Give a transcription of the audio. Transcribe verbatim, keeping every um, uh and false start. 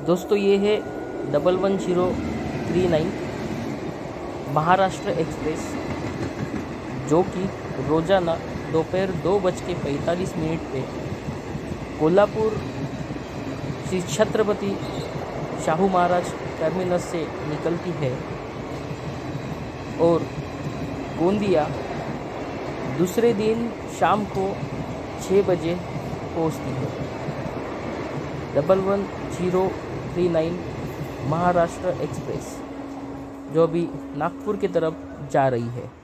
दोस्तों ये है double one zero three nine Maharashtra express, जो कि रोज़ाना दोपहर दो बज के पैंतालीस मिनट पे कोल्हापुर श्री छत्रपति शाहू महाराज टर्मिनस से निकलती है और गोंदिया दूसरे दिन शाम को छः बजे पहुंचती है। Double one zero three nine Maharashtra express जो अभी नागपुर की तरफ जा रही है।